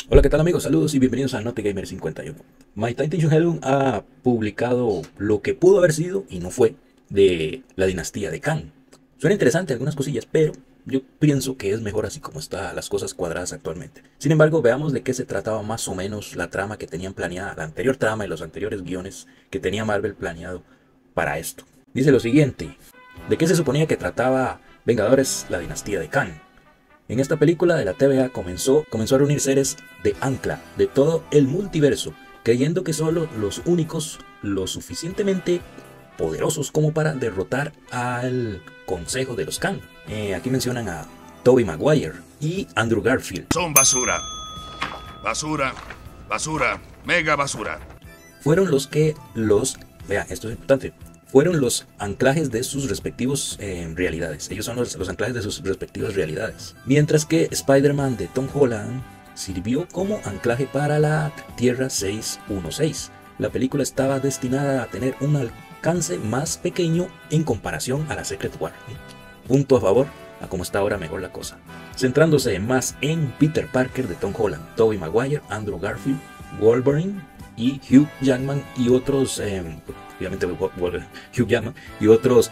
Hola, ¿qué tal amigos? Saludos y bienvenidos a NoteGamer51. My Titan Helun ha publicado lo que pudo haber sido y no fue de la dinastía de Kang. Suena interesante algunas cosillas, pero yo pienso que es mejor así como están las cosas cuadradas actualmente. Sin embargo, veamos de qué se trataba más o menos la trama que tenían planeada, la anterior trama y los anteriores guiones que tenía Marvel planeado para esto. Dice lo siguiente: ¿de qué se suponía que trataba Vengadores la dinastía de Kang? En esta película de la TVA comenzó a reunir seres de Ancla de todo el multiverso, creyendo que solo los únicos lo suficientemente poderosos como para derrotar al Consejo de los Kang. Aquí mencionan a Tobey Maguire y Andrew Garfield. Son basura. Basura. Basura. Mega basura. Fueron vean, esto es importante, fueron los anclajes de sus respectivos realidades. Ellos son los anclajes de sus respectivas realidades. Mientras que Spider-Man de Tom Holland sirvió como anclaje para la Tierra 616. La película estaba destinada a tener un alcance más pequeño en comparación a la Secret War. Punto a favor a cómo está ahora mejor la cosa. Centrándose más en Peter Parker de Tom Holland, Tobey Maguire, Andrew Garfield, Wolverine y Hugh Jackman y otros... obviamente Hugh Jackman y otros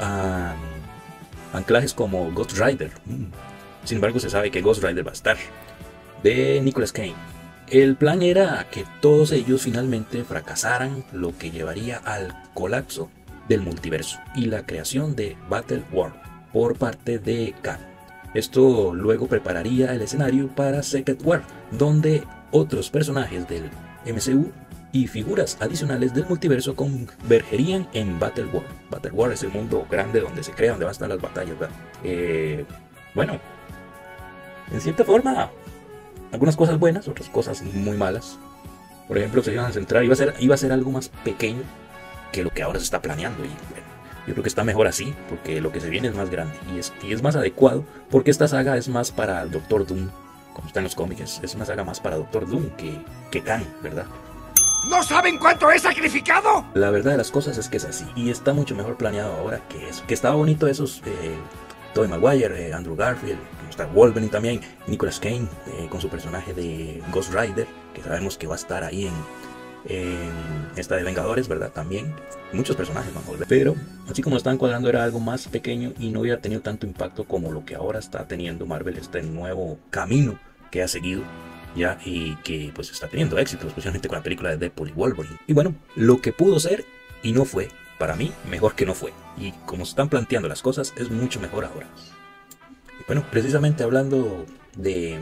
anclajes como Ghost Rider. Sin embargo, se sabe que Ghost Rider va a estar, de Nicolas Cage. El plan era que todos ellos finalmente fracasaran, lo que llevaría al colapso del multiverso y la creación de Battle World por parte de Kang. Esto luego prepararía el escenario para Secret War, donde otros personajes del MCU y figuras adicionales del multiverso convergerían en Battle World. Battle World es el mundo grande donde se crea, donde van a estar las batallas, ¿verdad? Bueno, en cierta forma, algunas cosas buenas, otras cosas muy malas. Por ejemplo, se iban a centrar, iba a ser algo más pequeño que lo que ahora se está planeando. Y bueno, yo creo que está mejor así, porque lo que se viene es más grande y es más adecuado, porque esta saga es más para Doctor Doom, como está en los cómics. Es una saga más para Doctor Doom que Kang, ¿verdad? ¿No saben cuánto he sacrificado? La verdad de las cosas es que es así, y está mucho mejor planeado ahora que eso. Que estaba bonito esos, Tobey Maguire, Andrew Garfield, está Wolverine también, Nicolas Cage con su personaje de Ghost Rider, que sabemos que va a estar ahí en esta de Vengadores, ¿verdad? También muchos personajes van a volver, pero así como lo estaban cuadrando era algo más pequeño y no hubiera tenido tanto impacto como lo que ahora está teniendo Marvel, este nuevo camino que ha seguido ya, y que pues está teniendo éxito, especialmente con la película de Deadpool y Wolverine. Y bueno, lo que pudo ser y no fue, para mí, mejor que no fue. Y como se están planteando las cosas, es mucho mejor ahora. Y bueno, precisamente hablando de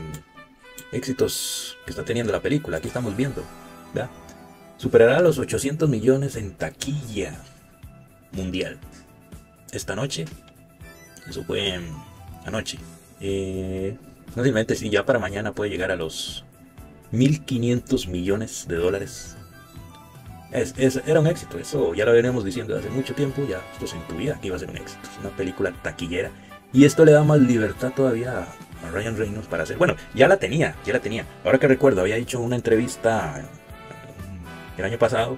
éxitos que está teniendo la película, aquí estamos viendo, ¿verdad? Superará los 800 millones en taquilla mundial esta noche. Eso fue anoche. No, simplemente si ya para mañana puede llegar a los 1.500 millones de dólares. Era un éxito, eso ya lo veníamos diciendo desde hace mucho tiempo, ya esto se intuía que iba a ser un éxito. Es una película taquillera y esto le da más libertad todavía a Ryan Reynolds para hacer... Bueno, ya la tenía. Ahora que recuerdo, había hecho una entrevista el año pasado,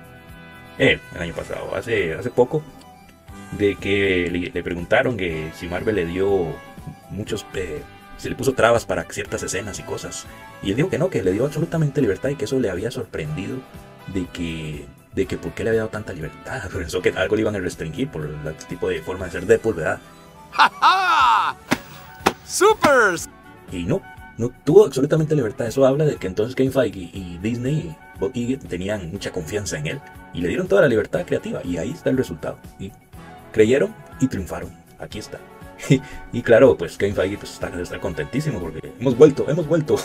hace poco, de que le preguntaron que si Marvel le dio muchos... se le puso trabas para ciertas escenas y cosas. Y él dijo que no, que le dio absolutamente libertad y que eso le había sorprendido de que por qué le había dado tanta libertad. Pensó que algo le iban a restringir por el tipo de forma de ser Deadpool, ¿verdad? ¡Ja, ja! ¡Supers! Y no tuvo absolutamente libertad. Eso habla de que entonces Kevin Feige y Disney, Bob Iger, tenían mucha confianza en él y le dieron toda la libertad creativa. Y ahí está el resultado. Y creyeron y triunfaron. Aquí está. Y claro, pues Kevin Feige pues, está contentísimo porque hemos vuelto. ¡He vuelto!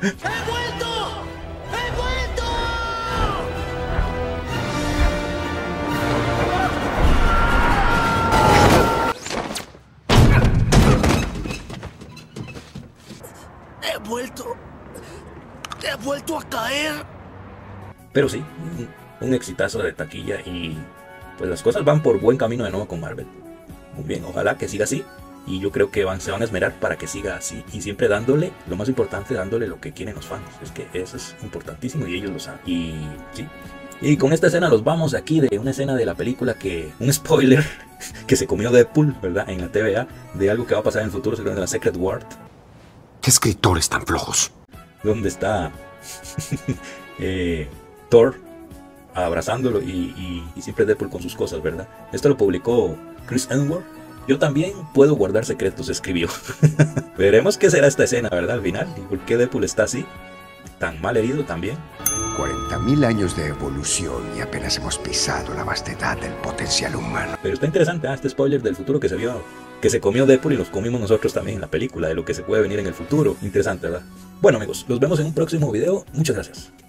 He vuelto a caer. Pero sí, un exitazo de taquilla y pues las cosas van por buen camino de nuevo con Marvel. Muy bien, ojalá que siga así. Y yo creo que se van a esmerar para que siga así. Y siempre dándole, lo más importante, dándole lo que quieren los fans. Es que eso es importantísimo y ellos lo saben. Y sí. Y con esta escena los vamos aquí de una escena de la película que... Un spoiler que se comió Deadpool, ¿verdad? En la TVA. De algo que va a pasar en el futuro, según la Secret War. ¿Qué escritores tan flojos? Donde está Thor abrazándolo y siempre Deadpool con sus cosas, ¿verdad? Esto lo publicó Chris Hemsworth. Yo también puedo guardar secretos, escribió. Veremos qué será esta escena, ¿verdad? Al final, y por qué Deadpool está así, tan mal herido también. 40.000 años de evolución y apenas hemos pisado la vastedad del potencial humano. Pero está interesante, este spoiler del futuro que se vio, que se comió Deadpool y nos comimos nosotros también en la película, de lo que se puede venir en el futuro. Interesante, ¿verdad? Bueno amigos, los vemos en un próximo video. Muchas gracias.